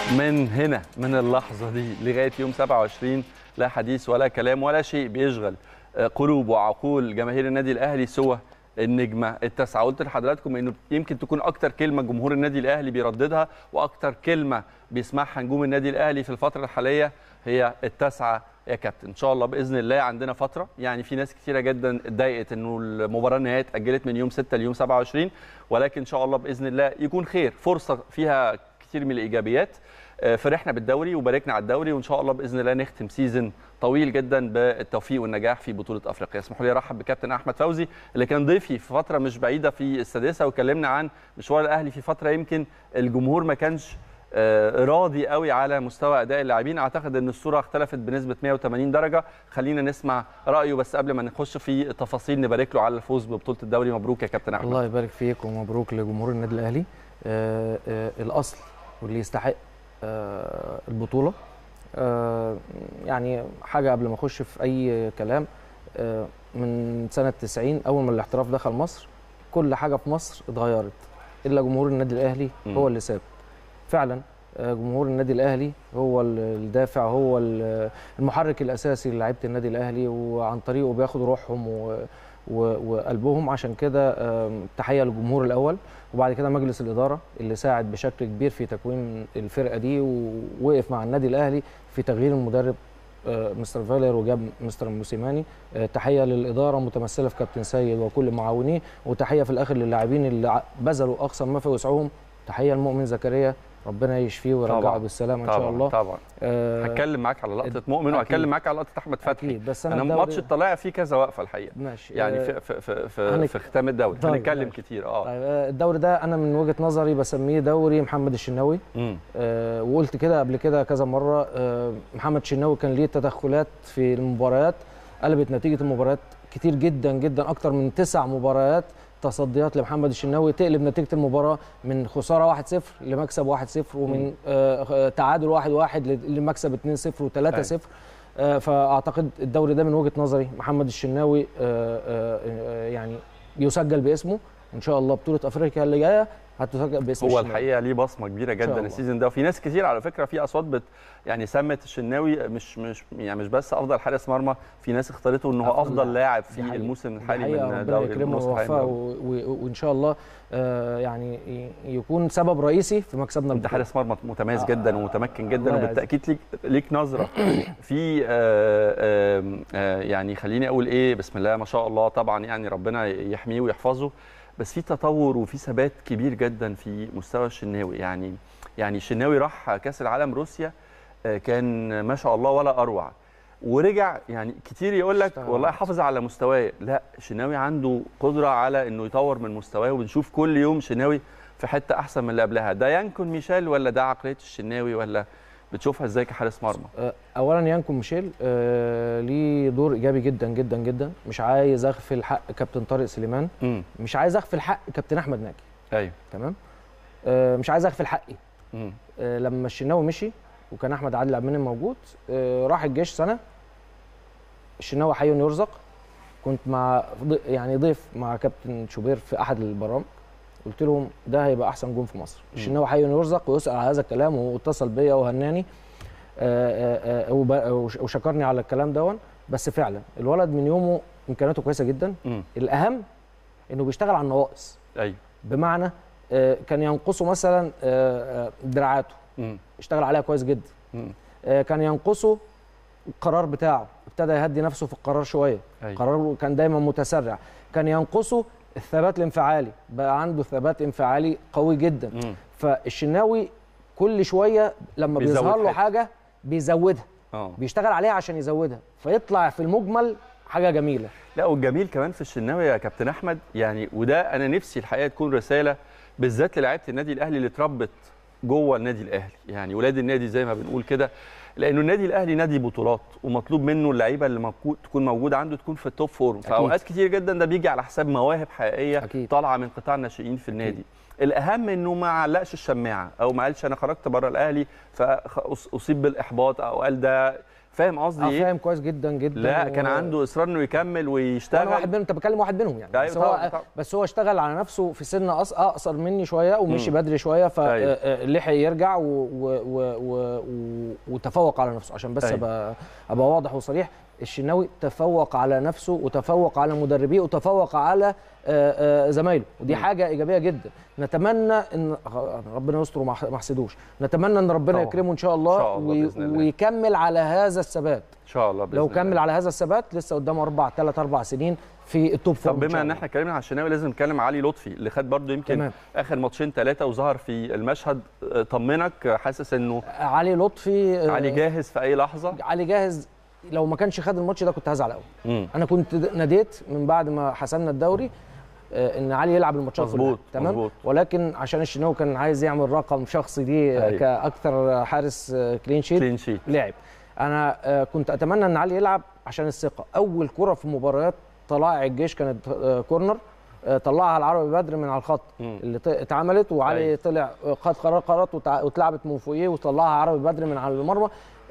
من هنا من اللحظة دي لغاية يوم 27 لا حديث ولا كلام ولا شيء بيشغل قلوب وعقول جماهير النادي الأهلي سوى النجمة التاسعة. قلت لحضراتكم إنه يمكن تكون أكتر كلمة جمهور النادي الأهلي بيرددها وأكتر كلمة بيسمعها نجوم النادي الأهلي في الفترة الحالية هي التاسعة يا كابتن. إن شاء الله بإذن الله عندنا فترة، يعني في ناس كتيرة جدا اتضايقت إنه المباراة النهائية اتأجلت من يوم 6 ليوم 27، ولكن إن شاء الله بإذن الله يكون خير، فرصة فيها كتير من الإيجابيات. فرحنا بالدوري وباركنا على الدوري، وان شاء الله باذن الله نختم سيزن طويل جدا بالتوفيق والنجاح في بطوله افريقيا. اسمحوا لي ارحب بكابتن احمد فوزي اللي كان ضيفي في فتره مش بعيده في السادسه، وكلمنا عن مشوار الاهلي في فتره يمكن الجمهور ما كانش راضي قوي على مستوى اداء اللاعبين. اعتقد ان الصوره اختلفت بنسبه 180 درجه. خلينا نسمع رايه، بس قبل ما نخش في التفاصيل نبارك له على الفوز ببطوله الدوري. مبروك يا كابتن احمد. الله يبارك فيك ومبروك لجمهور النادي الاهلي. الاصل واللي يستحق البطولة. يعني حاجة قبل ما أخش في أي كلام، من سنة 90 أول ما الاحتراف دخل مصر كل حاجة في مصر اتغيرت إلا جمهور النادي الأهلي هو اللي ساب. فعلا جمهور النادي الأهلي هو الدافع، هو المحرك الأساسي للاعيبة النادي الأهلي، وعن طريقه بياخد روحهم وقلبهم. عشان كده تحية للجمهور الأول، وبعد كده مجلس الإدارة اللي ساعد بشكل كبير في تكوين الفرقة دي، ووقف مع النادي الأهلي في تغيير المدرب مستر فالير وجاب مستر موسيماني. تحية للإدارة متمثلة في كابتن سيد وكل معاونيه، وتحية في الآخر للاعبين اللي بذلوا أقصى ما في وسعهم. تحية لمؤمن زكريا، ربنا يشفيه ويرجعه بالسلامه ان شاء الله. طبعا هتكلم معاك على لقطه مؤمن وهتكلم معاك على لقطه احمد فتحي. بس انا ماتش الطلائع فيه كذا وقفه الحقيقه، ماشي. يعني في ختام الدوري هنتكلم كتير. الدوري ده انا من وجهه نظري بسميه دوري محمد الشناوي. وقلت كده قبل كده كذا مره. محمد الشناوي كان ليه تدخلات في المباريات قلبت نتيجه المباريات كتير جدا جدا، اكتر من 9 مباريات تصديات لمحمد الشناوي تقلب نتيجه المباراه من خساره 1-0 لمكسب 1-0، ومن تعادل 1-1 لمكسب 2-0 و3-0. فاعتقد الدوري ده من وجهه نظري محمد الشناوي يعني يسجل باسمه ان شاء الله. بطوله افريقيا اللي جايه هتسجل باسم هو الشناوي. الحقيقه ليه بصمه كبيره جدا السيزون ده، وفي ناس كتير على فكره، في اصوات يعني سمت الشناوي مش بس افضل حارس مرمى، في ناس اختارته انه هو افضل لاعب في الموسم الحالي من دوري المصري، وان شاء الله يعني يكون سبب رئيسي في مكسبنا. انت حارس مرمى متميز جدا ومتمكن جدا، وبالتاكيد ليك نظره في يعني خليني اقول ايه، بسم الله ما شاء الله طبعا، يعني ربنا يحميه ويحفظه، بس في تطور وفي ثبات كبير جدا في مستوى الشناوي. يعني الشناوي راح كاس العالم روسيا كان ما شاء الله ولا اروع، ورجع يعني كتير يقول لك والله حافظ على مستواه. لا، الشناوي عنده قدره على انه يطور من مستواه، وبنشوف كل يوم شناوي في حته احسن من اللي قبلها. ده يانكون ميشيل ولا ده عقليه الشناوي، ولا بتشوفها ازاي كحارس مرمى؟ اولا يانكون ميشيل ليه دور ايجابي جدا جدا جدا. مش عايز اغفل حق كابتن طارق سليمان، مش عايز اغفل حق كابتن احمد ناجي. ايوه تمام. مش عايز اغفل حقي. لما الشناوي مشي وكان احمد عادل عبد المنعم موجود، راح الجيش سنه. الشناوي حي يرزق. كنت مع يعني ضيف مع كابتن شوبير في احد البرامج، قلت لهم ده هيبقى احسن جون في مصر. الشناوي حي يرزق ويسال على هذا الكلام، واتصل بيا وهناني وشكرني على الكلام دون. بس فعلا الولد من يومه امكانياته كويسه جدا. الاهم انه بيشتغل على النواقص. ايوه، بمعنى كان ينقصه مثلا دراعاته، اشتغل عليها كويس جدا. كان ينقصه القرار بتاعه، ابتدى يهدي نفسه في القرار شويه. قراره كان دايما متسرع. كان ينقصه الثبات الانفعالي، بقى عنده ثبات انفعالي قوي جدا. فالشناوي كل شويه لما بيظهر له حاجه بيزودها، بيشتغل عليها عشان يزودها، فيطلع في المجمل حاجه جميله. لا، والجميل كمان في الشناوي يا كابتن احمد، يعني وده انا نفسي الحقيقه تكون رساله بالذات للاعيبه النادي الاهلي اللي اتربت جوه النادي الاهلي، يعني ولاد النادي زي ما بنقول كده، لانه النادي الاهلي نادي بطولات، ومطلوب منه اللعيبه اللي تكون موجوده عنده تكون في التوب فورم. في اوقات كتير جدا ده بيجي على حساب مواهب حقيقيه طالعه من قطاع الناشئين في النادي. الاهم انه ما علقش الشماعه، او ما قالش انا خرجت بره الاهلي فاصيب بالاحباط، او قال ده فاهم قصدي ايه؟ فاهم كويس جدا جدا. لا كان عنده اصرار انه يكمل ويشتغل. انا واحد منهم، انت بكلم واحد منهم يعني. أيوة بس هو اشتغل على نفسه في سن اقصر مني شويه ومشي بدري شويه، فلحق يرجع وتفوق على نفسه. عشان بس ابقى واضح وصريح، الشناوي تفوق على نفسه وتفوق على مدربيه وتفوق على زمايله، ودي حاجه ايجابيه جدا. نتمنى ان ربنا يستر وما يحسدوش، نتمنى ان ربنا يكرمه ان شاء الله ويكمل على هذا الثبات ان شاء الله. لو كمل على هذا الثبات لسه قدامه 3-4 سنين في التوب فورم. طب بما ان احنا اتكلمنا على الشناوي لازم نتكلم علي لطفي اللي خد برضه يمكن اخر ماتشين 3 وظهر في المشهد. طمنك، حاسس انه علي لطفي علي جاهز في اي لحظه؟ علي جاهز. لو ما كانش خد الماتش ده كنت هزعل قوي. انا كنت ناديت من بعد ما حسمنا الدوري ان علي يلعب الماتشات كلها تمام مزبوط. ولكن عشان الشناوي كان عايز يعمل رقم شخصي دي كاكثر حارس كلين شيت لعب. انا كنت اتمنى ان علي يلعب عشان الثقه. اول كره في مباريات طلائع الجيش كانت كورنر، طلعها العربي بدر من على الخط اللي اتعملت، وعلي طلع خد قرارات واتلعبت من فوقيه وطلعها عربي بدر من على المرمى.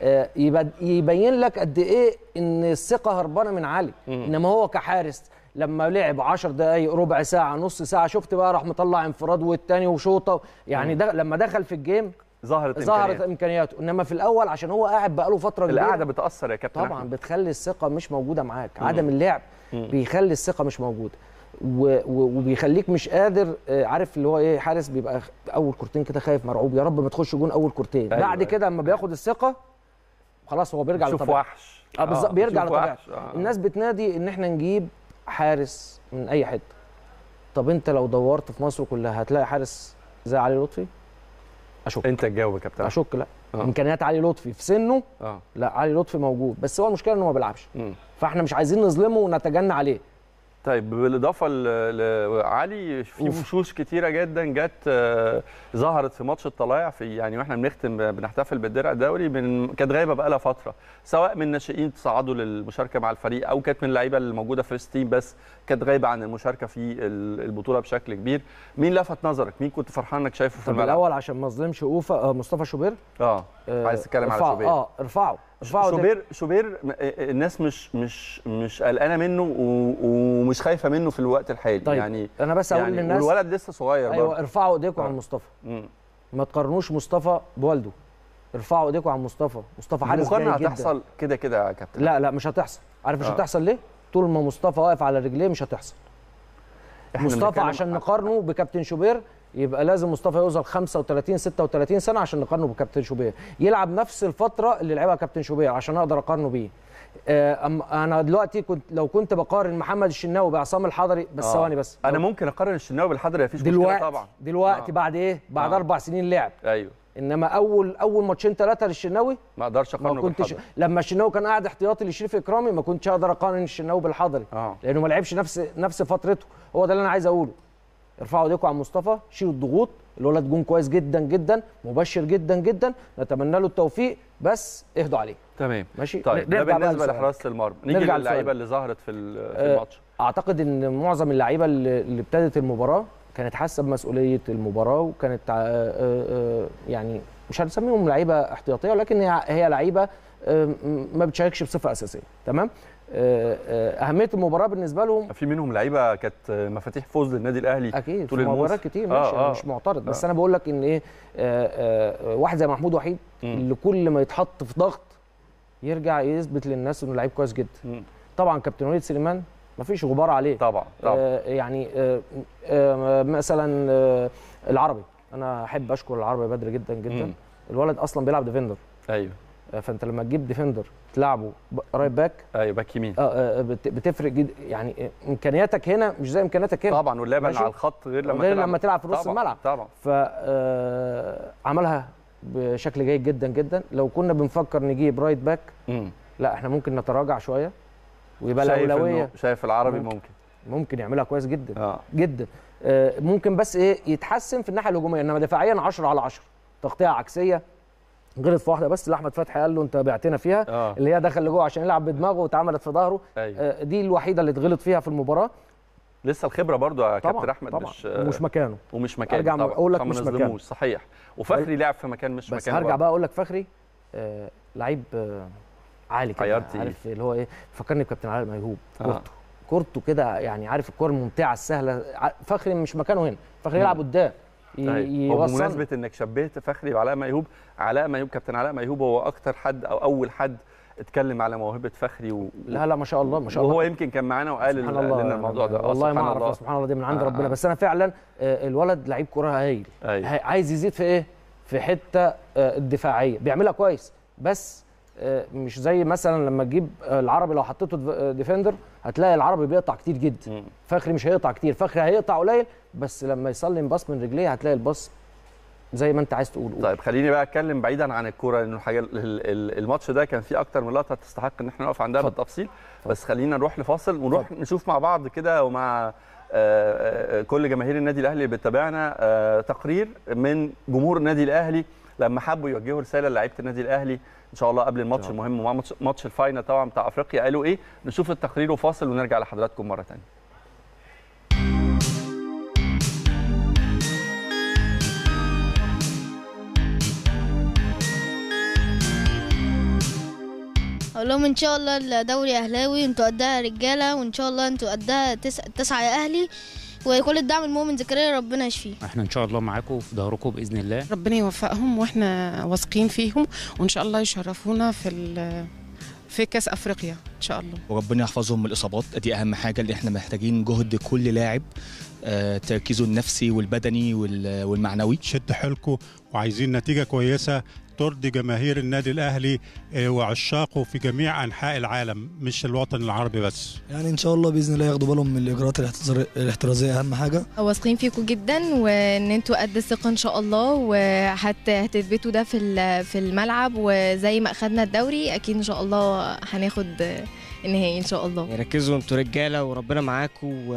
يبين لك قد ايه ان الثقه هربانه من علي. انما هو كحارس لما لعب 10 دقائق ربع ساعه نص ساعه، شفت بقى راح مطلع انفراد والتاني وشوطه يعني. لما دخل في الجيم ظهرت امكانياته. انما في الاول عشان هو قاعد بقاله فتره كبيره، القعده بتاثر يا كابتن طبعا أحمد. بتخلي الثقه مش موجوده معاك. عدم اللعب بيخلي الثقه مش موجوده وبيخليك مش قادر. عارف اللي هو ايه، حارس بيبقى اول كورتين كده خايف مرعوب، يا رب ما تخش جون اول كورتين. بعد كده اما بياخد الثقه خلاص هو بيرجع لطبيعته. وحش بالظبط، بيرجع لطبيعته. الناس بتنادي ان احنا نجيب حارس من اي حته. طب انت لو دورت في مصر كلها هتلاقي حارس زي علي لطفي؟ اشك. انت تجاوب يا كابتن. اشك. لا امكانيات علي لطفي في سنه لا، علي لطفي موجود، بس هو المشكله انه ما بيلعبش. فاحنا مش عايزين نظلمه ونتجنى عليه. طيب بالاضافه لعلي في وشوش كتيره جدا جت ظهرت في ماتش الطلائع في يعني واحنا بنحتفل بالدرع الدوري كانت غايبه بقى لها فتره، سواء من ناشئين تصعدوا للمشاركه مع الفريق او كانت من اللعيبه اللي موجوده في التيم بس كانت غايبه عن المشاركه في البطوله بشكل كبير. مين لفت نظرك؟ مين كنت فرحان انك شايفه في الملعب؟ الاول عشان ما اظلمش مصطفى شوبير. عايز تتكلم على شوبير؟ ارفعه. شوبير الناس مش قلقانه منه ومش خايفه منه في الوقت الحالي. طيب يعني انا بس اقول للناس والولد لسه صغير. ايوه ارفعوا ايديكم عن مصطفى. ما تقارنوش مصطفى بوالده. ارفعوا ايديكم عن مصطفى حارس جيد جدا. هتحصل كده يا كابتن. لا مش هتحصل. عارف مش هتحصل ليه؟ طول ما مصطفى واقف على رجليه مش هتحصل. مصطفى عشان نقارنه بكابتن شوبير يبقى لازم مصطفى يوصل 35 36 سنه عشان نقارنه بكابتن شوبير، يلعب نفس الفتره اللي لعبها كابتن شوبير عشان اقدر اقارنه بيه. انا دلوقتي لو كنت بقارن محمد الشناوي بعصام الحضري بس ثواني بس. انا ممكن اقارن الشناوي بالحضري، مفيش مشكله طبعا. دلوقتي بعد ايه؟ بعد 4 سنين لعب. ايوه. انما اول ماتشين 3 للشناوي ما اقدرش اقارنه بالحضري. لما الشناوي كان قاعد احتياطي لشريف اكرامي ما كنتش اقدر اقارن الشناوي بالحضري لانه ما لعبش نفس فترته. هو ده اللي انا عايز اقوله. ارفعوا ايديكم على مصطفى، شيلوا الضغوط. الولد جون كويس جدا جدا، مبشر جدا جدا، نتمنى له التوفيق بس اهدوا عليه. تمام ماشي. طيب ده بالنسبه لحراسه المرمى. نيجي للعيبه اللي ظهرت في الماتش. اعتقد ان معظم اللعيبه اللي ابتدت المباراه كانت حاسه بمسؤوليه المباراه وكانت يعني مش هنسميهم لعيبه احتياطيه ولكن هي لعيبه ما بتشاركش بصفه اساسيه. تمام. اهميه المباراه بالنسبه لهم، في منهم لعيبه كانت مفاتيح فوز للنادي الاهلي اكيد طول الموسم. مباريات كتير ماشي. انا مش معترض بس انا بقول لك ان ايه، واحد زي محمود وحيد اللي كل ما يتحط في ضغط يرجع يثبت للناس انه لعيب كويس جدا. طبعا كابتن وليد سليمان مفيش غبار عليه طبعا. يعني مثلا العربي، انا احب اشكر العربي بدر جدا جدا. الولد اصلا بيلعب ديفندر. ايوه. فانت لما تجيب ديفندر تلعبه رايت باك، ايوه باك يمين، بتفرق جدا. يعني امكانياتك هنا مش زي امكانياتك هنا طبعا، واللعب على الخط غير لما تلعب في نص الملعب طبعا. فعملها بشكل جيد جدا جدا. لو كنا بنفكر نجيب رايت باك لا احنا ممكن نتراجع شويه ويبقى الاولويه. شايف العربي ممكن يعملها كويس جدا جدا. ممكن بس ايه يتحسن في الناحيه الهجوميه، انما دفاعيا 10 على 10. تغطيه عكسيه غلط في واحده بس اللي احمد فتحي قال له انت بعتنا فيها اللي هي دخل لجوه عشان يلعب بدماغه واتعملت في ظهره. دي الوحيده اللي اتغلط فيها في المباراه. لسه الخبره برضو يا كابتن احمد طبعا ومش مكانه ارجع اقول لك مش مكانه صحيح. وفخري لعب في مكان مش بس مكانه. هرجع بقى اقول لك فخري لعيب عالي كده، عيار تقيل. عارف اللي هو ايه، فكرني بكابتن علاء ميهوب. كورته كده يعني، عارف الكور الممتعه السهله. فخري مش مكانه هنا، فخري يلعب قدام يوصل. وبمناسبه انك شبهت فخري وعلاء ميهوب، علاء ميهوب كابتن علاء ميهوب هو اكتر حد او اول حد اتكلم على موهبه فخري لا ما شاء الله ما شاء الله. وهو يمكن كان معانا وقال لنا الموضوع ده. والله ما اعرف، سبحان الله دي من عند ربنا. بس انا فعلا الولد لعيب كوره هايل. عايز يزيد في ايه؟ في حته الدفاعيه بيعملها كويس، بس مش زي مثلا لما تجيب العربي لو حطيته ديفندر هتلاقي العربي بيقطع كتير جدا. فخري مش هيقطع كتير، فخري هيقطع قليل، بس لما يسلم باص من رجليه هتلاقي الباص زي ما انت عايز تقول. طيب خليني بقى اتكلم بعيدا عن الكوره، لانه الحاجه الماتش ده كان فيه اكتر من لقطه تستحق ان احنا نقف عندها بالتفصيل. بس خلينا نروح لفاصل ونروح نشوف مع بعض كده ومع كل جماهير النادي الاهلي اللي بتتابعنا تقرير من جمهور النادي الاهلي لما حبوا يوجهوا رساله للاعيبه النادي الاهلي ان شاء الله قبل الماتش المهم ومع ماتش الفاينل طبعا بتاع افريقيا قالوا ايه. نشوف التقرير وفاصل ونرجع لحضراتكم مره ثانيه. اقول لهم ان شاء الله الدوري اهلاوي، انتوا قدها رجاله، وان شاء الله انتوا قدها تسعه يا اهلي، وكل الدعم المؤمن زكريا ربنا يشفيه. احنا ان شاء الله معاكم وفي ظهركم باذن الله. ربنا يوفقهم واحنا واثقين فيهم، وان شاء الله يشرفونا في كاس افريقيا ان شاء الله. وربنا يحفظهم من الاصابات، دي اهم حاجه اللي احنا محتاجين جهد كل لاعب، تركيزه النفسي والبدني والمعنوي. شد حيلكم وعايزين نتيجه كويسه ترضي جماهير النادي الاهلي وعشاقه في جميع انحاء العالم مش الوطن العربي بس. يعني ان شاء الله باذن الله ياخدوا بالهم من الاجراءات الاحترازيه، اهم حاجه. واثقين فيكم جدا وان انتوا قد الثقه ان شاء الله، وهتثبتوا ده في الملعب، وزي ما اخذنا الدوري اكيد ان شاء الله هناخد النهائي ان شاء الله. ركزوا انتوا رجاله وربنا معاكم،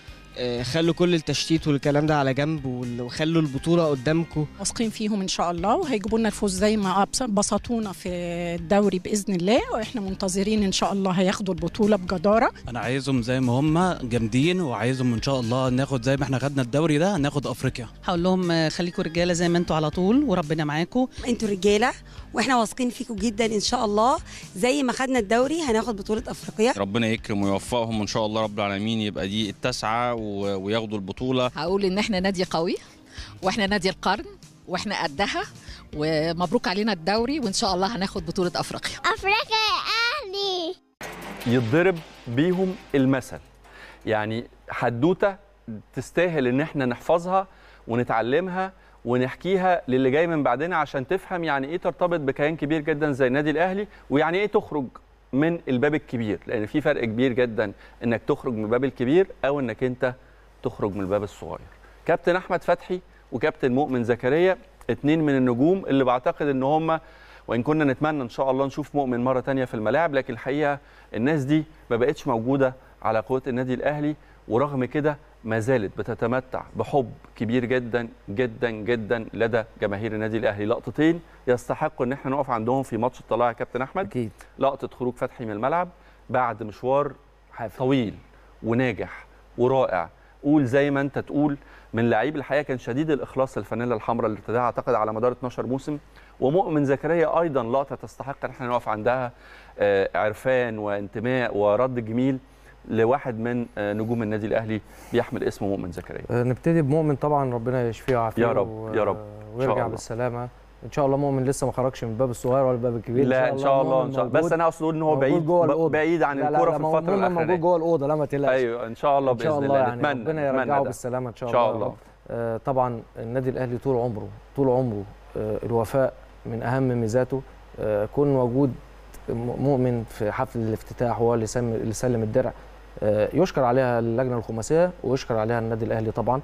خلوا كل التشتيت والكلام ده على جنب وخلوا البطوله قدامكم. واثقين فيهم ان شاء الله وهيجيبوا لنا الفوز زي ما بسطونا في الدوري باذن الله، واحنا منتظرين ان شاء الله هياخدوا البطوله بجداره. انا عايزهم زي ما هم جامدين، وعايزهم ان شاء الله ناخد زي ما احنا خدنا الدوري ده ناخد افريقيا. هقول لهم خليكم رجاله زي ما انتوا على طول وربنا معاكم. انتوا رجاله واحنا واثقين فيكم جدا، ان شاء الله زي ما خدنا الدوري هناخد بطوله افريقيا. ربنا يكرم ويوفقهم ان شاء الله رب العالمين، يبقى دي التاسعه وياخدوا البطوله. هقول ان احنا نادي قوي واحنا نادي القرن واحنا قدها، ومبروك علينا الدوري، وان شاء الله هناخد بطوله افريقيا. افريقيا يا اهلي. يتضرب بيهم المثل، يعني حدوته تستاهل ان احنا نحفظها ونتعلمها ونحكيها للي جاي من بعدنا عشان تفهم يعني ايه ترتبط بكيان كبير جدا زي النادي الاهلي، ويعني ايه تخرج من الباب الكبير، لان في فرق كبير جدا انك تخرج من الباب الكبير او انك انت تخرج من الباب الصغير. كابتن احمد فتحي وكابتن مؤمن زكريا، اتنين من النجوم اللي بعتقد ان هم، وان كنا نتمنى ان شاء الله نشوف مؤمن مره ثانيه في الملاعب، لكن الحقيقه الناس دي ما بقتش موجوده على قوه النادي الاهلي، ورغم كده ما زالت بتتمتع بحب كبير جدا جدا جدا لدى جماهير النادي الاهلي. لقطتين يستحقوا ان احنا نقف عندهم في ماتش الطلائع يا كابتن احمد. اكيد. لقطه خروج فتحي من الملعب بعد مشوار طويل وناجح ورائع، قول زي ما انت تقول، من لعيب الحقيقه كان شديد الاخلاص الفانيلا الحمراء اللي ارتداها اعتقد على مدار 12 موسم. ومؤمن زكريا ايضا لقطه تستحق ان احنا نقف عندها، عرفان وانتماء ورد جميل لواحد من نجوم النادي الاهلي بيحمل اسمه مؤمن زكريا. نبتدي بمؤمن طبعا، ربنا يشفيه ويعافيه يا رب يا رب ويرجع بالسلامه ان شاء الله. مؤمن لسه ما خرجش من الباب الصغير ولا الباب الكبير. لا ان شاء الله ان شاء الله، بس انا اقصد ان هو بعيد عن الكوره في الفتره الاخيره. موجود جوه الاوضه، لا ما تقلقش. ايوه ان شاء الله باذن الله، يعني نتمنى ربنا يرجعه بالسلامه ان شاء الله. طبعا النادي الاهلي طول عمره الوفاء من اهم ميزاته. كون وجود مؤمن في حفل الافتتاح هو اللي سلم الدرع، يشكر عليها اللجنه الخماسيه ويشكر عليها النادي الاهلي طبعا.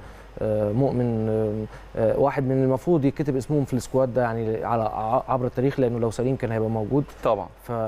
مؤمن واحد من المفروض يكتب اسمهم في السكواد ده يعني عبر التاريخ، لانه لو سليم كان هيبقى موجود طبعا.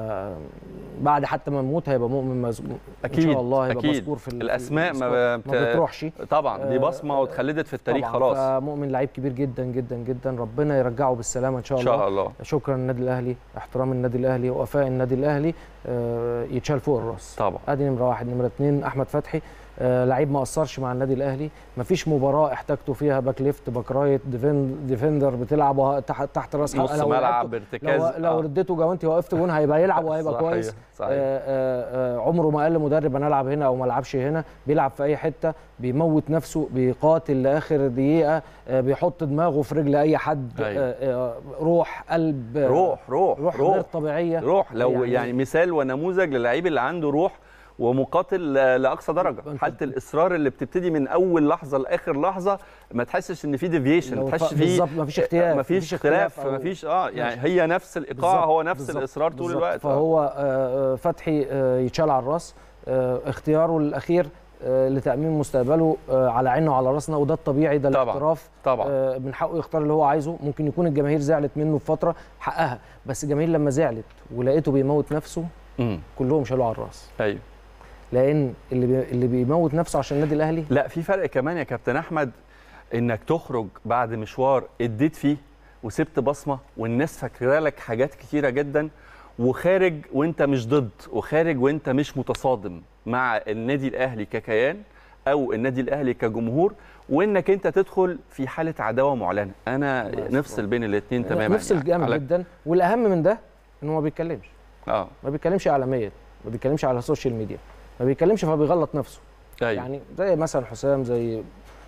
فبعد حتى ما نموت هيبقى مؤمن اكيد ان شاء الله هيبقى أكيد. مذكور في الاسماء ما بتروحش طبعا، دي بصمه واتخلدت في التاريخ طبعاً. خلاص. فمؤمن لعيب كبير جدا جدا جدا، ربنا يرجعه بالسلامه ان شاء الله. ان شاء الله. شكرا للنادي الاهلي، احترام النادي الاهلي، وفاء النادي الاهلي يتشال فوق الراس طبعا. ادي نمره واحد. نمره اثنين احمد فتحي، لعيب ما قصرش مع النادي الاهلي، ما فيش مباراه احتاجته فيها باك ليفت باك رايت ديفندر بتلعب تحت راس نص ملعب ارتكاز. لو رديته جوانتي وقفت جون هيبقى يلعب وهيبقى صحيح. كويس. صحيح. عمره ما قال لمدرب انا العب هنا او ما العبش هنا، بيلعب في اي حته، بيموت نفسه، بيقاتل لاخر دقيقه، بيحط دماغه في رجل اي حد. روح قلب، روح غير طبيعيه، روح لو يعني مثال ونموذج للعيب اللي عنده روح ومقاتل لاقصى درجه. حاله الاصرار اللي بتبتدي من اول لحظه لاخر لحظه، ما تحسش ان في ديفيشن، ما تحسش في بالظبط، ما فيش اختلاف، ما فيش اختلاف، ما فيش يعني هي نفس الايقاع، هو نفس الاصرار طول الوقت. فهو فتحي يتشال على الراس، اختياره الاخير لتامين مستقبله على عيننا وعلى راسنا، وده الطبيعي، ده الاحتراف طبعا. من حقه يختار اللي هو عايزه. ممكن يكون الجماهير زعلت منه في فتره، حقها، بس الجماهير لما زعلت ولقيته بيموت نفسه كلهم شالوا على الراس. ايوه، لان اللي بيموت نفسه عشان النادي الاهلي. لا، في فرق كمان يا كابتن احمد، انك تخرج بعد مشوار اديت فيه وسبت بصمه والناس فاكره لك حاجات كتيره جدا، وخارج وانت مش ضد، وخارج وانت مش متصادم مع النادي الاهلي ككيان او النادي الاهلي كجمهور، وانك انت تدخل في حاله عداوه معلنه. انا نفصل بين الاثنين تماما، نفصل جامد جدا. والاهم من ده انه ما بيتكلمش، ما بيتكلمش اعلاميا، ما بيتكلمش على السوشيال ميديا، ما بيتكلمش فبيغلط نفسه. يعني زي مثلا حسام، زي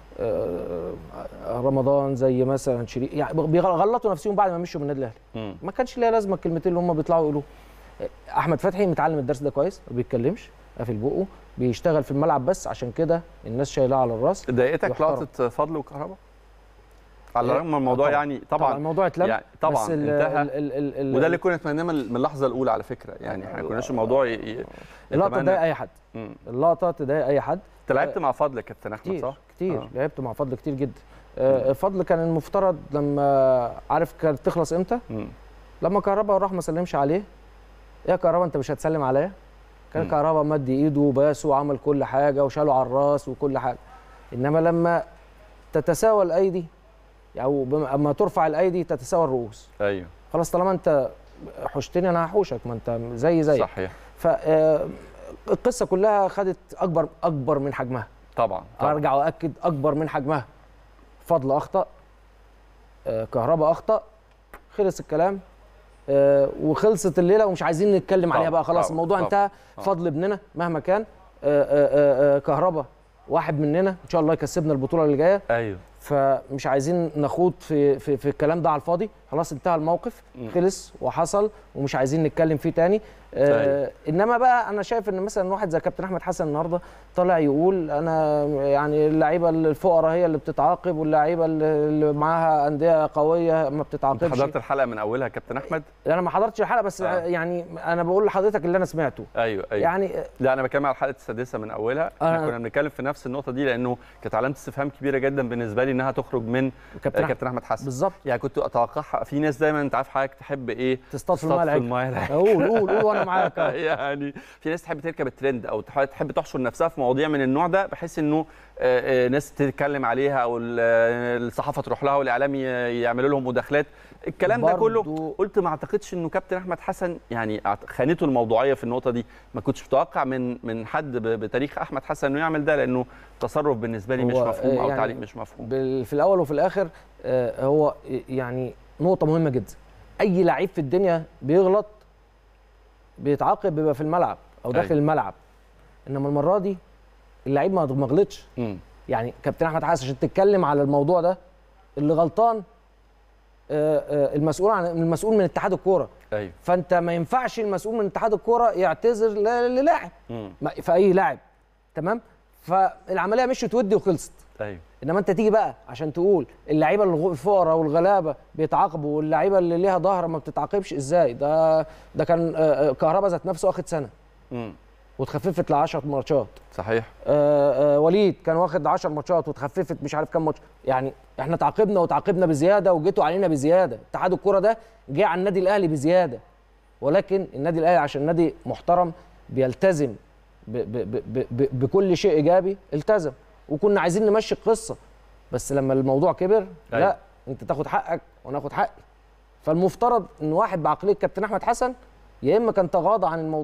رمضان، زي مثلا شريف، يعني بيغلطوا نفسهم بعد ما مشوا من النادي الاهلي. ما كانش ليها لازمه الكلمتين اللي هم بيطلعوا يقولوه. احمد فتحي متعلم الدرس ده كويس، ما بيتكلمش، قافل بقه، بيشتغل في الملعب بس، عشان كده الناس شايلاه على الراس. ضايقتك لقطه فضل وكهرباء؟ على الرغم من الموضوع طبعا الموضوع اتلم، يعني طبعا انتهى، وده اللي كنا نتمناه من اللحظه الاولى على فكره. يعني احنا ما كناش الموضوع اللقطه تضايق اي حد. اللقطه تضايق اي حد. انت لعبت مع فضل يا كابتن احمد صح؟ كتير. لعبت مع فضل كتير جدا. فضل كان المفترض لما عارف كانت تخلص امتى؟ لما كهربا راح ما سلمش عليه. يا كهربا انت مش هتسلم عليا؟ كان كهربا مد ايده وباسه وعمل كل حاجه وشاله على الراس وكل حاجه. انما لما تتساوى الايدي او اما ترفع الايدي تتساوى الرؤوس. ايوه، خلاص طالما انت حوشتني انا هحوشك، ما انت زي صحيح. القصه كلها خدت اكبر من حجمها. طبعا. ارجع واكد، اكبر من حجمها. فضل اخطا، كهربا اخطا، خلص الكلام، وخلصت الليله ومش عايزين نتكلم عليها بقى، خلاص الموضوع انتهى. فضل ابننا مهما كان، كهربا واحد مننا، ان شاء الله يكسبنا البطوله اللي جايه. ايوه، فمش عايزين نخوض في الكلام ده على الفاضي. خلاص انتهى الموقف، خلص وحصل، ومش عايزين نتكلم فيه تاني. انما بقى انا شايف ان مثلا واحد زي كابتن احمد حسن النهارده طالع يقول انا يعني اللعيبه الفقراء هي اللي بتتعاقب، واللعيبه اللي معاها انديه قويه ما بتتعاقبش. انت حضرت الحلقه من اولها يا كابتن احمد؟ انا ما حضرتش الحلقه، بس يعني انا بقول لحضرتك اللي انا سمعته. ايوه يعني لا، انا بتكلم على الحلقه السادسه من اولها. احنا كنا بنتكلم في نفس النقطه دي، لانه كانت علامه استفهام كبيره جدا بالنسبه لي انها تخرج من كابتن احمد حسن. بالظبط. يعني كنت اتوقعها. في ناس دايما انت عارف حضرتك تحب ايه؟ تصطاد في الماء. قول وانا معاك. يعني في ناس تحب تركب الترند او تحب تحشر نفسها في مواضيع من النوع ده، بحيث انه ناس تتكلم عليها او الصحافه تروح لها والاعلام يعملوا لهم مداخلات. الكلام ده كله قلت ما اعتقدش انه كابتن احمد حسن يعني خانته الموضوعيه في النقطه دي. ما كنتش متوقع من حد بتاريخ احمد حسن انه يعمل ده، لانه تصرف بالنسبه لي مش مفهوم او تعليق مش مفهوم. في الاول وفي الاخر هو يعني نقطه مهمه جدا. اي لعيب في الدنيا بيغلط بيتعاقب، بيبقى في الملعب او داخل الملعب. انما المره دي اللعيب ما غلطش. يعني كابتن احمد حسن عشان تتكلم على الموضوع ده، اللي غلطان المسؤول من اتحاد الكوره. ايوه، فانت ما ينفعش المسؤول من اتحاد الكوره يعتذر للاعب في اي لاعب. تمام، فالعمليه مشيت ودي وخلصت. ايوه، انما انت تيجي بقى عشان تقول اللعيبه الفقراء والغلابه بيتعاقبوا واللعيبه اللي ليها ظهر ما بتتعاقبش، ازاي؟ ده كان كهربا ذات نفسه واخد سنه واتخففت ل 10 ماتشات. صحيح. وليد كان واخد 10 ماتشات واتخففت مش عارف كام ماتش. يعني احنا تعاقبنا بزياده وجيتوا علينا بزياده. اتحاد الكوره ده جه على النادي الاهلي بزياده، ولكن النادي الاهلي عشان نادي محترم بيلتزم بكل شيء ايجابي، التزم. وكنا عايزين نمشي القصه، بس لما الموضوع كبر لا، انت تاخد حقك وانا اخد حقي. فالمفترض ان واحد بعقليه كابتن احمد حسن يا اما كان تغاضى عن الموضوع،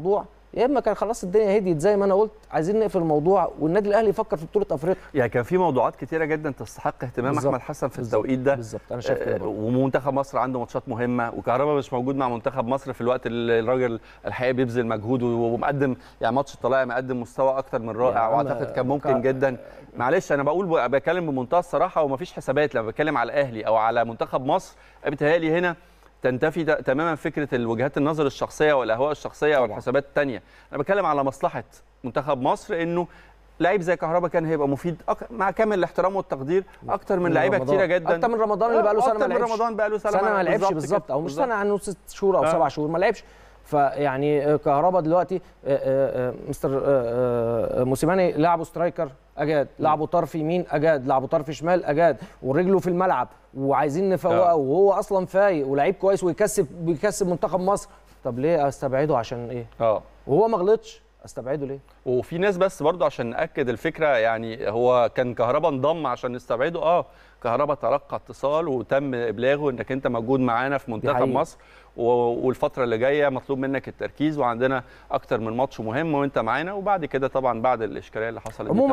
يا اما كان خلاص الدنيا هديت زي ما انا قلت، عايزين نقفل الموضوع والنادي الاهلي يفكر في بطوله افريقيا. يعني كان في موضوعات كتيره جدا تستحق اهتمام بالزبط. احمد حسن في التوقيت ده. بالظبط انا شايف كده. ومنتخب مصر عنده ماتشات مهمه، وكهربا مش موجود مع منتخب مصر في الوقت اللي الراجل الحقيقه بيبذل مجهود ومقدم، يعني ماتش الطلائع مقدم مستوى اكتر من رائع، واعتقد كان ممكن جدا. معلش انا بتكلم بمنتهى الصراحه ومفيش حسابات لما بتكلم على الاهلي او على منتخب مصر. بيتهيألي هنا تنتفي تماما فكره الوجهات النظر الشخصيه والاهواء الشخصيه والحسابات الثانيه. انا بتكلم على مصلحه منتخب مصر، انه لعيب زي كهربا كان هيبقى مفيد مع كامل الاحترام والتقدير اكتر من لعيبه كتيره جدا، اكتر من رمضان اللي بقى له سنه ما لعبش، اكتر من رمضان بقى له سنه ما لعبش بالظبط، او مش سنه عنه 6 شهور او 7 شهور ما لعبش. فيعني كهربا دلوقتي مستر موسيماني لعبه سترايكر اجاد، لعبه طرف يمين اجاد، لعبه طرف شمال اجاد، ورجله في الملعب وعايزين نفوقه وهو اصلا فايق ولعيب كويس ويكسب منتخب مصر. طب ليه استبعده عشان ايه؟ وهو ما غلطش، استبعده ليه؟ وفي ناس بس برضو عشان ناكد الفكره، يعني هو كان كهربا انضم عشان نستبعده. كهربا تلقى اتصال وتم ابلاغه انك انت موجود معانا في منتخب مصر، والفتره اللي جايه مطلوب منك التركيز، وعندنا اكتر من ماتش مهم وانت معانا. وبعد كده طبعا بعد الاشكاليه اللي حصلت عموما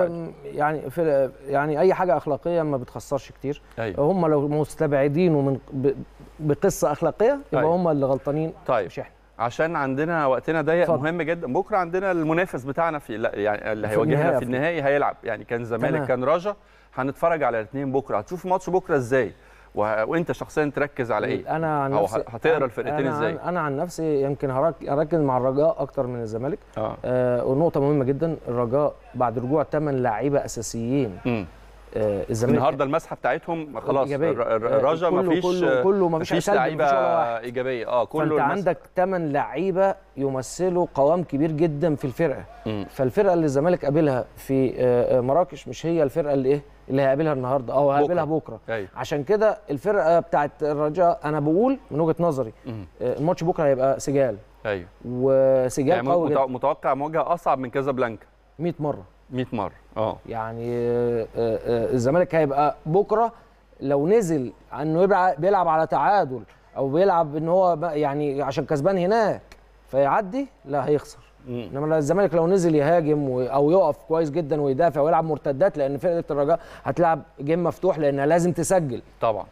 يعني اي حاجه اخلاقيه ما بتخسرش كتير. هم لو مستبعدينه بقصه اخلاقيه يبقى هم اللي غلطانين. طيب مش احنا. عشان عندنا وقتنا ضيق مهم جدا. بكره عندنا المنافس بتاعنا يعني اللي هيواجهنا في النهائي هيلعب، يعني كان زمالك كان رجا. هنتفرج على الاثنين بكره. هتشوف ماتش بكره ازاي؟ وانت شخصيا تركز على ايه؟ انا عن نفسي هتقرا الفرقتين ازاي؟ انا عن نفسي يمكن هركز مع الرجاء اكتر من الزمالك. ونقطه مهمه جدا، الرجاء بعد رجوع 8 لاعيبه اساسيين. الزمالك النهارده المسحه بتاعتهم خلاص، الرجا مفيش لعيبه ايجابيه. كله فانت عندك 8 لعيبه يمثلوا قوام كبير جدا في الفرقه. فالفرقه اللي الزمالك قابلها في مراكش مش هي الفرقه اللي هيقابلها النهارده او هيقابلها بكره. عشان كده الفرقه بتاعت الرجاء انا بقول من وجهه نظري الماتش بكره هيبقى سجال. وسجال يعني قوي جدا. متوقع مواجهه اصعب من كازابلانكا 100 مره. 100 مره. يعني الزمالك هيبقى بكره لو نزل انه بيلعب على تعادل او بيلعب ان هو يعني عشان كسبان هناك فيعدي، لا هيخسر. انما الزمالك لو نزل يهاجم او يقف كويس جدا ويدافع ويلعب مرتدات، لان فرقه الرجاء هتلعب جيم مفتوح لانها لازم تسجل طبعا.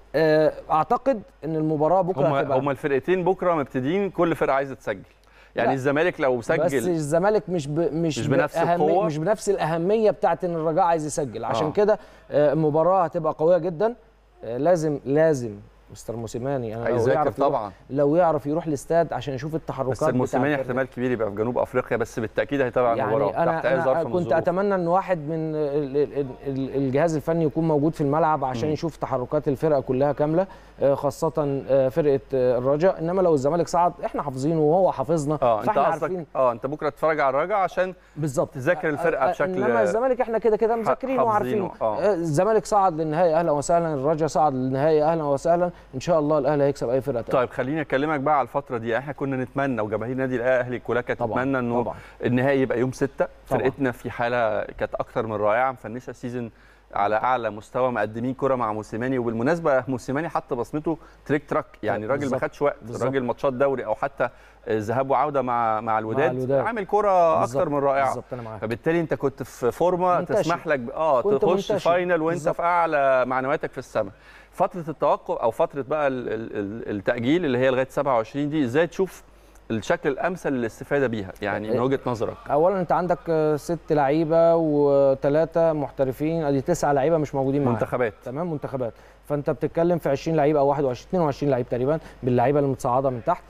اعتقد ان المباراه بكره هتبقى هم الفرقتين بكره مبتدئين كل فرقه عايزه تسجل. يعني الزمالك لو سجل بس الزمالك مش بنفس القوه، مش بنفس الاهميه بتاعت ان الرجاء عايز يسجل. عشان كده المباراه هتبقى قويه جدا. لازم مستر موسيماني لو يعرف يروح الاستاد عشان يشوف التحركات. بس الموسيماني احتمال كبير يبقى في جنوب افريقيا، بس بالتاكيد هيتابع المباراه تحت اي ظرف من الظروف. كنت اتمنى ان واحد من الجهاز الفني يكون موجود في الملعب عشان يشوف تحركات الفرقه كلها كامله، خاصه فرقه الرجاء. انما لو الزمالك صعد احنا حافظينه وهو حافظنا، فاحنا عارفين. انت بكره تتفرج على الرجاء عشان بالظبط تذاكر الفرقه بشكل. انما الزمالك احنا كده مذاكرينه وعارفينه. الزمالك صعد للنهائي اهلا وسهلا، الرجاء صعد للنهائي اهلا وسهلا، ان شاء الله الاهلي هيكسب اي فرقه تانية. طيب خليني اكلمك بقى على الفتره دي. احنا كنا نتمنى وجماهير النادي الاهلي كلها كانت تتمنى انه النهائي يبقى يوم 6. فرقتنا في حاله كانت اكتر من رائعه، مفنشه سيزون على اعلى مستوى، مقدمين كره مع موسيماني. وبالمناسبه موسيماني حط بصمته تراك، يعني الراجل ما خدش وقت. الراجل ماتشات دوري او حتى ذهاب وعوده مع الوداد عامل كره اكتر من رائعه. فبالتالي انت كنت في فورمه تسمح لك تخش فاينل وانت في اعلى معنوياتك في السماء. فتره التوقف او فتره بقى التاجيل اللي هي لغايه 27 دي، ازاي تشوف الشكل الامثل للاستفاده بيها يعني من وجهه نظرك؟ اولا انت عندك 6 لعيبه و3 محترفين، ادي 9 لعيبه مش موجودين معاك. منتخبات. تمام، منتخبات. فانت بتتكلم في 20 لعيبه او 22 لعيب تقريبا باللعيبه المتصاعده من تحت.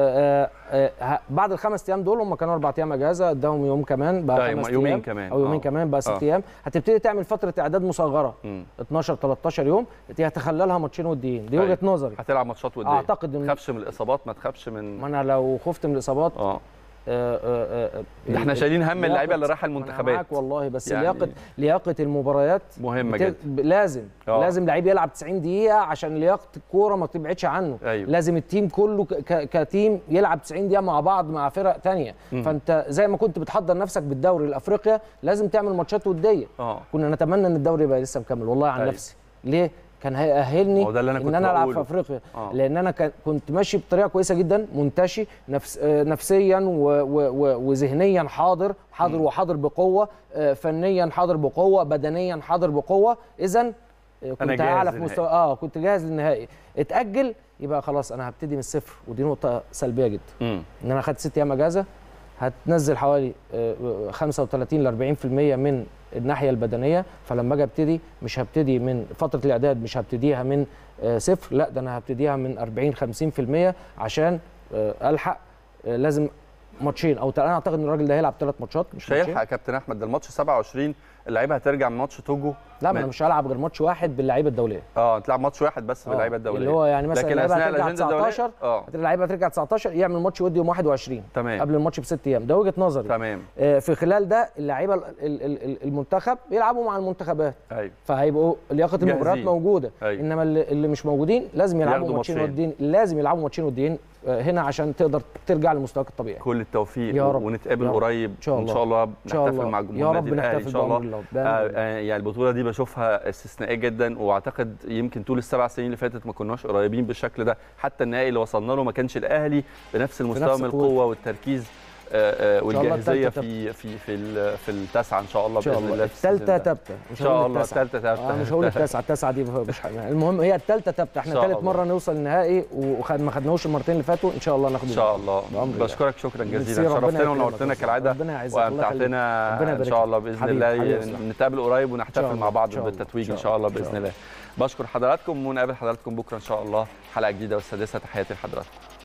بعد ال5 ايام دول هم كانوا 4 ايام اجازه، اداهم يوم كمان بقى 5 ايام يومين كمان او يومين كمان بقى 6 ايام. هتبتدي تعمل فتره اعداد مصغره 12 13 يوم، هتخللها ماتشين وديين. دي وجهه نظري. هتلعب ماتشات وديه. اعتقد ما تخافش من الاصابات، ما تخافش من. ما انا لو خفت من الاصابات احنا شايلين هم اللعيبه اللي رايحه المنتخبات. معاك والله، بس يعني لياقه المباريات مهمه جدا. لازم لعيب يلعب 90 دقيقه عشان لياقه الكوره ما تبعدش عنه. لازم التيم كله كتيم يلعب 90 دقيقه مع بعض مع فرق ثانيه. فانت زي ما كنت بتحضر نفسك بالدوري الافريقيا لازم تعمل ماتشات وديه. كنا نتمنى ان الدوري يبقى لسه مكمل والله عن نفسي. ليه؟ كان هيأهلني هو ده اللي أنا ان كنت انا العب بقوله. في افريقيا. آه. لان انا كنت ماشي بطريقه كويسه جدا، منتشي نفسيا وذهنيا حاضر وحاضر بقوه، فنيا حاضر بقوه، بدنيا حاضر بقوه. اذا كنت اعلى في مستوى، كنت جاهز للنهائي. اتأجل يبقى خلاص انا هبتدي من الصفر، ودي نقطه سلبيه جدا. ان انا خدت 6 ايام اجازه، هتنزل حوالي 35 ل 40% من الناحيه البدنيه. فلما اجي ابتدي مش هبتدي من فتره الاعداد، مش هبتديها من صفر، لا ده انا هبتديها من 40 50% عشان الحق. لازم ماتشين او انا اعتقد ان الراجل ده هيلعب 3 ماتشات مش هيلحق يا كابتن احمد. ده الماتش 27 اللعيبه هترجع من ماتش توجو. لا انا مش هلعب غير ماتش واحد باللعيبه الدوليه. تلعب ماتش واحد بس باللعيبه الدوليه، اللي هو يعني مثلا اللعيبه هترجع 19 اللعيبه هترجع 19 يعمل ماتش ودي يوم 21 تمام قبل الماتش ب6 ايام. ده وجهه نظري. تمام. في خلال ده اللعيبه المنتخب يلعبوا مع المنتخبات. ايوه. فهيبقوا لياقه المباريات موجوده. أيوة. انما اللي مش موجودين لازم يلعبوا ماتشين وديين، لازم يلعبوا ماتشين وديين هنا عشان تقدر ترجع لمستواك الطبيعي. كل التوفيق يا رب. ونتقابل قريب ان شاء الله نحتفل مع جمهور النادي الاهلي ان شاء الله. يعني البطوله دي بشوفها استثنائيه جدا، واعتقد يمكن طول ال7 سنين اللي فاتت ما كناش قريبين بالشكل ده. حتى النهائي اللي وصلنا له ما كانش الاهلي بنفس المستوى من القوه والتركيز والجاهزيه في التاسعه ان شاء الله باذن الله. الثالثه ثابته ان شاء الله. الثالثه ثابته. مش هقول التاسعه دي مش المهم هي الثالثه ثابته. احنا ثالث مره نوصل النهائي وما خدناهوش المرتين اللي فاتوا. ان شاء الله ناخده ان شاء الله. بشكرك شكرا جزيلا، شرفتنا ونورتنا كالعاده وامتعتنا. ان شاء الله باذن الله نتقابل قريب ونحتفل مع بعض بالتتويج ان شاء الله باذن الله. بشكر حضراتكم ونقابل حضراتكم بكره ان شاء الله حلقه جديده والسادسه. تحياتي لحضراتكم.